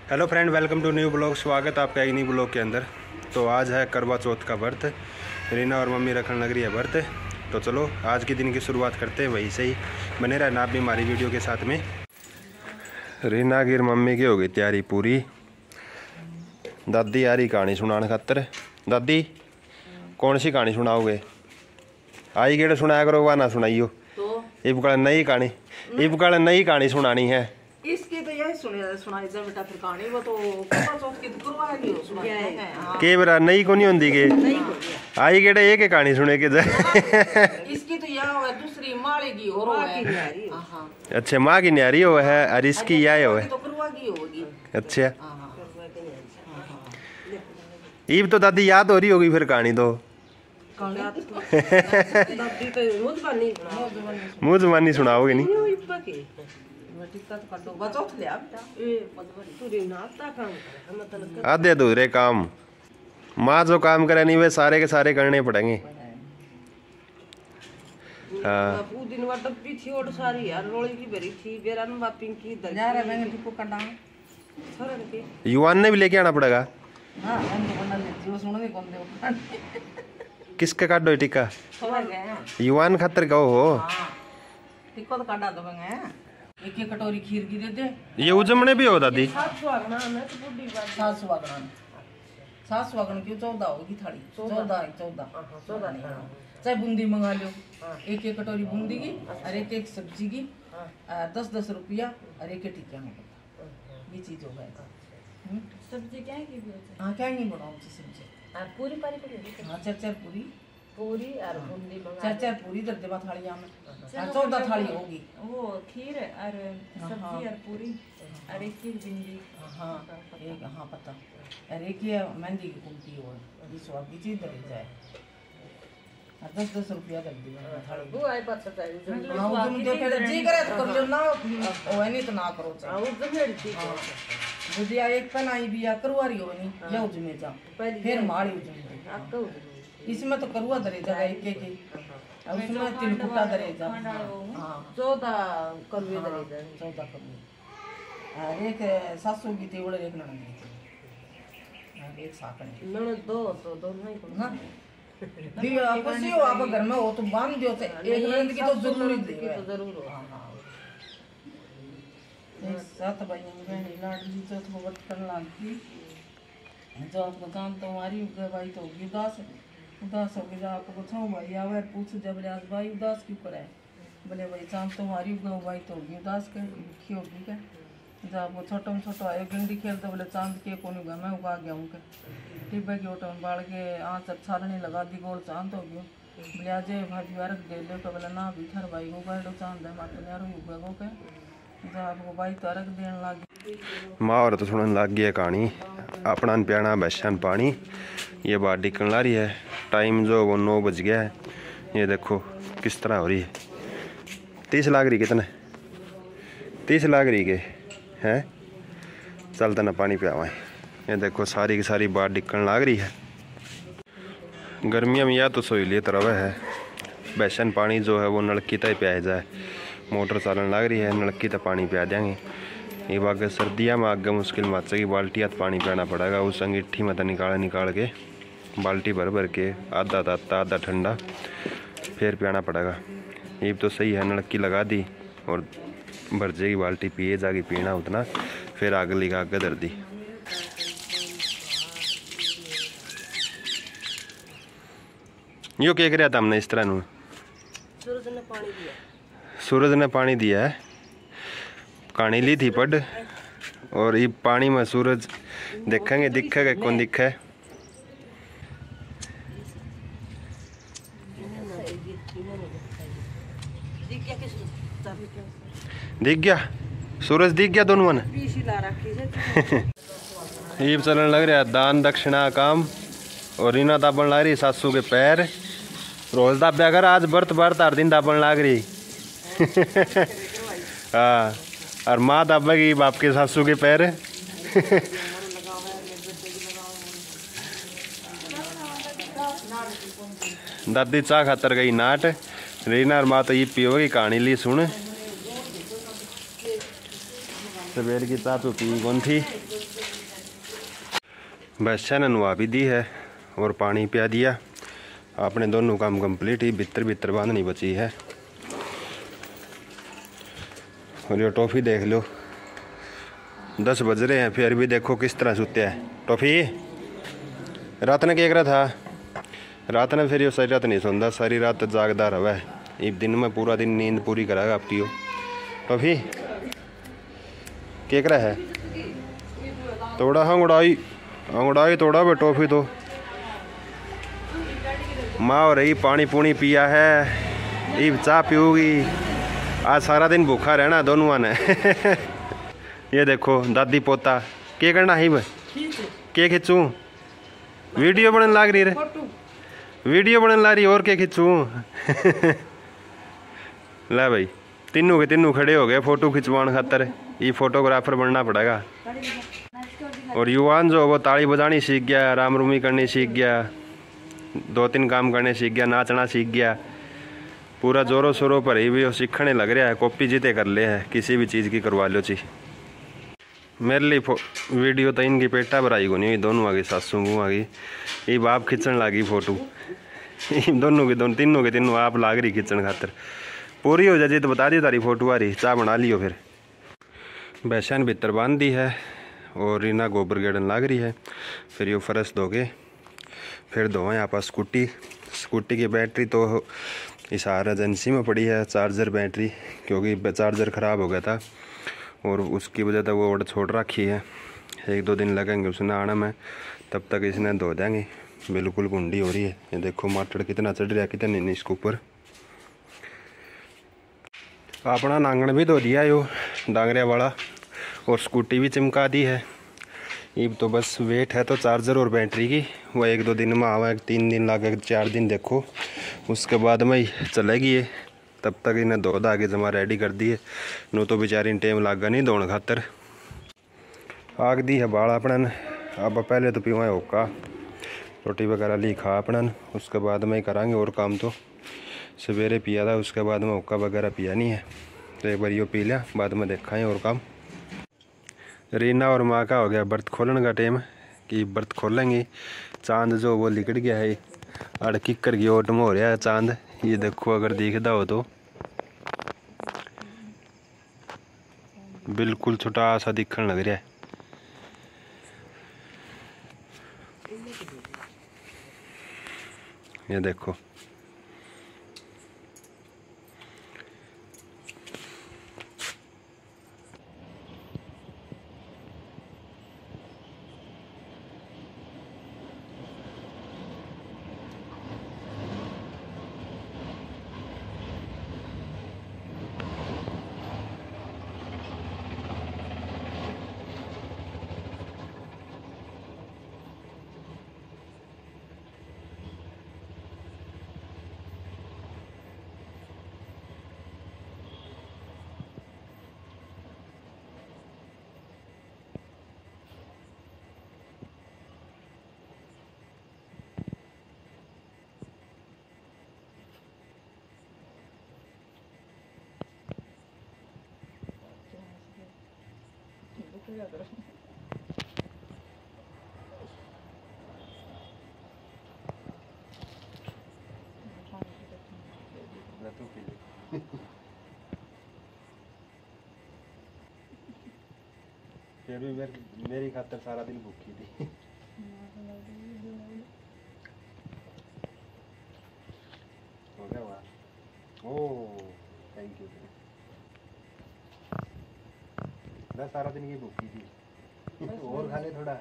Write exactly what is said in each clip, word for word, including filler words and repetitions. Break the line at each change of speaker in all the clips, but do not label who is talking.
Hello friend, welcome to new blog. स्वागत आपका एक न्यू ब्लॉग के अंदर। तो आज है करवा चौथ का व्रत। रीना और मम्मी रखने लग रही है व्रत। तो चलो आज के दिन की शुरुआत करते हैं, वहीं से ही बने रहना आप भी हमारी वीडियो के साथ में। रीना की मम्मी की हो गई तैयारी पूरी। दादी आ रही कहानी सुनाने खातर। दादी कौन सी कहानी सुनाओगे? आई गेड़ सुनाया करो, वह ना सुनाइयो। तो इब कल नई कहानी इब कल नई कहानी सुनानी है।
इसकी तो यही सुनी सुनाई जा बेटा फिर कहानी। वो तो करवा चौथ की तो करवा नहीं हो सुनाई है।
के बरा नई को नहीं होंदी के आई गेड़ एक कहानी सुने के
इसकी तो यह है दूसरी माले की हो है। हां
अच्छा, माँ की न्यारी हो है और इसकी यह हो है।
तो करवा की होगी।
अच्छा, ईब तो दादी याद हो रही होगी फिर कहानी तो।
दादी तो मुझ बानी
मुझ जबानी सुनाओगे नहीं? आधे अधूरे काम माँ जो काम करे नहीं वे सारे के सारे करने पड़ेंगे। हाँ
दिन भर डब्बी थी और सारी यार रोली की भरी थी बेरन बापिंग की दरजार है। मैंने टिको कटा छोड़ के
युवान ने भी लेके आना पड़ेगा।
हां हम तो बना लेती वो सुनो नहीं कौन दे
किसका काट दो टिक्का?
छोड़ गए
युवान खातर कहो हो।
हां टिको तो काटा दो मैं एक एक कटोरी खीर की दे दे।
ये उजमने भी हो दादी?
सात सुहागना मैं तो बुढ़ी बात सात सुहागना सात सुहागन की चौदह होगी थाली। चौदह चौदह चौदह नहीं चाहे बूंदी मंगा लो। एक एक कटोरी बूंदी की और एक एक सब्जी की दस दस रुपया और एक टिक्का में ये चीज हो गई।
सब्जी क्या है की?
हाँ क्या नहीं बनाऊँ सब्जी
और पूरी पारी पूरी।
हाँ चार चार पूरी
पूरी और बूंदी मंगा
चार चार पूरी दर देवा थालिया में चौदह थाली होगी।
वो खीर और सब्जी और पूरी और एक ही भिंडी।
हाँ एक हाँ पता और एक ही मेहंदी की कुंती हो ये स्वाद की चीज दे जाए दस दस रुपया कर दी थाली।
वो आई बात है
हाँ वो तुम जो कहते जी करे तो कर लो ना वो है नहीं तो ना करो।
हां वो जमेड़ ठीक है।
बुझिया एक पन आई भी या करवा रही हो नहीं या उजमे जा फिर माड़ी उजमे
आप तो
इसमें तो करुआ दरे जा एक एक और उसमें तीन फुटा दरे जा। हां चौदह करुए दरे जा चौदह करुए और एक सासू की तेवड़े एक ननद और एक साकन
ननद दो तो दोनों ही
ना दी आप सी हो आप घर में हो तो बांध दियो से एक ननद की तो जरूरी दे तो जरूर हो। हां हां एक सात भाइयों में लाडली तो तो व्रत करने लगी जो आपको काम तो हमारी भाई तो होगी उदास उदास हो गया। आपको छो भाई आवे पूछ जब ले आज भाई उदास क्यों करे? बोले भाई शाम तो हमारी भाई तो होगी उदास के की होगी क्या? जब आपको छोटा में छोटा आयो गिंडी खेल तो बोले चांद के कोनी घर में उगा गया हूँ के टिब्बे के ओटो में बाढ़ के आँच अच्छा नहीं लगा दी गोल चांद हो गयो। बोले आज भाभी वारक दे ले तो बोले ना भी थार भाई को गाड़ो चांद है मातो यार उगा गो के जब आपको भाई तो अर्घ देने लगी।
माँ और तो सुनने लग गई है कहानी। अपना प्याना बैशन पानी ये बात निकल ला रही है। टाइम जो वो नौ बज गया है। ये देखो किस तरह हो रही है। तीस लाख रही कितने तीस लाख रही के हैं चलता ना पानी पियावा। ये देखो सारी की सारी बात निकलने लग रही है। गर्मियों में या तो सोईलिए तरह है बैशन पानी जो है वो नलकी तय पिया जाए। मोटर चलन लग रही है नलकी तो पानी पिया देंगे। ये बाग सर्दियाँ में आगे मुश्किल माचे की बाल्टी हाथ पानी पियाना पड़ेगा। उस अंगीठी में तो निकाल निकाल के बाल्टी भर भर के आधा ताता आधा ठंडा फिर पियाना पड़ेगा। ये तो सही है नलकी लगा दी और भर जाएगी बाल्टी पिए जाके पीना उतना फिर आग लगा के धर दी। यो क्या कर रहा था हमने इस तरह नू?
सूरज ने पानी दिया
सूरज ने पानी दिया है। कहानी ली थी पढ़ और ये पानी में सूरज देखेंगे दिखेगा कौन दिखे। दिख गया सूरज दिख गया दोनों ने। ये चलन लग रहा दान दक्षिणा काम और रीना दाबन लग रही सासू के पैर। रोज दाब्या कर आज बर्त बर्त हर दिन दाबन लग रही। हाँ और माँ दाबेगी बाप के सासू के पैर। दादी चाह खातर गई नाट। रीना और माँ तो ये पियोगी कहानी ली सुन। सवेर की चाह तो पी कौन थी। भैंसा ने नुआ भी दी है और पानी पिया दिया। आपने दोनों काम कंप्लीट ही, बितर बितर बांधनी बची है। और ये टॉफ़ी देख लो, दस बज रहे हैं फिर भी देखो किस तरह सोते हैं। टॉफ़ी रात ने क्या करा था? रात ने फिर यो सारी रात नहीं सोंदा, सारी रात जागदार हवा है। एक दिन में पूरा दिन नींद पूरी कराएगा आपकी। हो टॉफ़ी क्या करा है? तोड़ा अंगड़ाई अंगड़ाई तोड़ा बे टॉफ़ी तो माँ हो रही। पानी पूनी पिया है, ईब चाह पीऊगी। आज सारा दिन भूखा रहना दोनों ने। ये देखो दादी पोता क्या करना है भाई? क्या खींचूं? वीडियो बनने लग रही रे, वीडियो बनने लग रही और क्या खींचूं? ला भाई तीनों के तीनों खड़े हो गए फोटो खिंचवाने खातर। ये फोटोग्राफर बनना पड़ेगा। और युवान जो वो ताली बजानी सीख गया, राम रूमी करनी सीख गया, दो तीन काम करने सीख गया, नाचना सीख गया। पूरा जोरों शोरों पर ही भी वो सीखने लग रहा है। कॉपी जीते कर ले है, किसी भी चीज़ की करवा लो ची। मेरे लिए वीडियो तो इनकी पेटा भराई को नहीं हुई, दोनों आ गई, सासू बहू आ गई। ये बाप खींचने लगी फोटो। दोनों के दोनों तीनों के तीनों आप लाग रही खींचने खातर। पूरी हो जाए तो बता दी तारी फोटो आ रही, चाह बना लियो। फिर भैंसा ने भीतर बांध दी है और रीना गोबर गेड़न लाग रही है। फिर यो फरस धोगे फिर धोएं यहाँ पर स्कूटी। स्कूटी की बैटरी तो इस आर एजेंसी में पड़ी है, चार्जर बैटरी, क्योंकि चार्जर ख़राब हो गया था और उसकी वजह से वो ऑर्डर छोड़ रखी है। एक दो दिन लगेंगे उसने आने में, तब तक इसने धो देंगे। बिल्कुल गुंडी हो रही है। ये देखो माटड़ कितना चढ़ रहा है, कितना नहीं इसके ऊपर। अपना नांगण भी धो दिया यो डांगरिया वाला और स्कूटी भी चिमका दी है। ये तो बस वेट है तो चार्जर और बैटरी की, वो एक दो दिन में आवा, तीन दिन लगे, चार दिन देखो, उसके बाद में ही चलेगी ये। तब तक इन्हें धो धा के जमा रेडी कर दिए, नो तो बेचारी टाइम लागा नहीं धोने खातर। आग दी है बाल अपन। अब पहले तो पीवा होका, रोटी वगैरह ली खा अपन, उसके बाद में ही करांगे और काम। तो सवेरे पिया था, उसके बाद में होका वगैरह पिया नहीं है, तो एक बार यो पी लिया, बाद में देखा है और काम। रीना और माँ का हो गया बर्त खोलने का टाइम कि बर्त खोलेंगे। चांद जो वो लिकड़ गया है, अड़की कर गया ओट में हो रहा है चांद। ये देखो अगर दिखता हो तो बिल्कुल छोटा सा दिखने लग रहा है। ये देखो फिर भी मेर, मेरी खातर सारा दिन भूखी थी। हो गया वाह, ओह थैंक यू। मैं सारा दिन ये भूखी थी, और खा ले थोड़ा।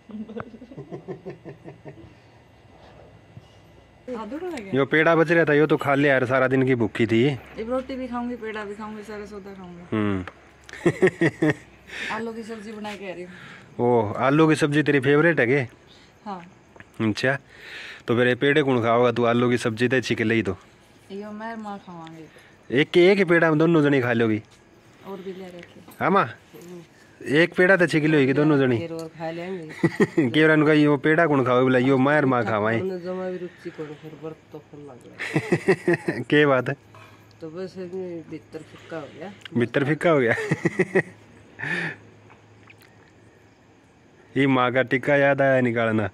यो पेड़ा बच रहा था, यो तो खा ले यार, सारा दिन की भूखी थी।
एक रोटी भी खाऊंगी, पेड़ा भी खाऊंगी, सारा सौदा खाऊंगी।
हम्म।
आलू की सब्जी बना के आ रही हूँ।
ओह आलू की सब्जी तेरी फेवरेट है के?
हाँ।
अच्छा तो फिर ये पेड़े कौन खाओगा? तू आलू की सब्जी तो छिक ले ही तो।
यो मैं माँ खावांगी।
एक के एक ही पेड़ा में दोनों जनी खा लोगी?
और भी ले रखी।
हाँ माँ एक पेड़ा तो छिक लोगी दोनों जनी?
और खा लेंगे।
केवरन का यो पेड़ा कौन खाओ? बोला यो मार माँ खावाई।
जमा भी रुचि करो, फिर व्रत तो फल लग रहा है।
क्या बात है?
तो बस भीतर फिक्का हो गया।
भीतर फिक्का हो गया। ये माँ का टिक्का याद आया निकालना।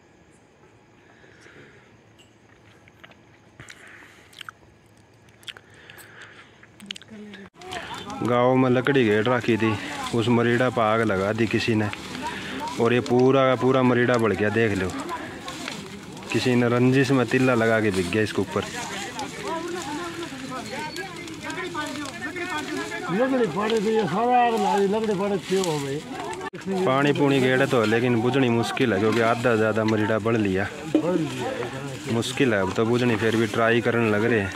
गाँव में लकड़ी घेट रखी थी, उस मरीड़ा पर आग लगा दी किसी ने, और ये पूरा का पूरा मरीड़ा बढ़ गया। देख लो, किसी ने रंजिश में तिल्ला लगा के बिक गया इसके ऊपर। पानी पूनी गेड़े तो लेकिन बुझनी मुश्किल है, क्योंकि आधा ज़्यादा मरीड़ा बढ़ लिया। मुश्किल है अब तो बुझनी, फिर भी ट्राई करने लग रहे हैं।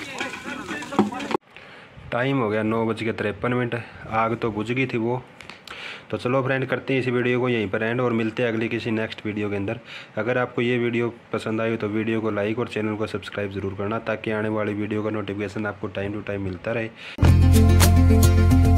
टाइम हो गया नौ बज के तिरपन मिनट। आग तो बुझ गई थी वो। तो चलो फ्रेंड, करते हैं इस वीडियो को यहीं पर एंड, और मिलते हैं अगली किसी नेक्स्ट वीडियो के अंदर। अगर आपको ये वीडियो पसंद आई तो वीडियो को लाइक और चैनल को सब्सक्राइब ज़रूर करना, ताकि आने वाली वीडियो का नोटिफिकेशन आपको टाइम टू टाइम मिलता रहे।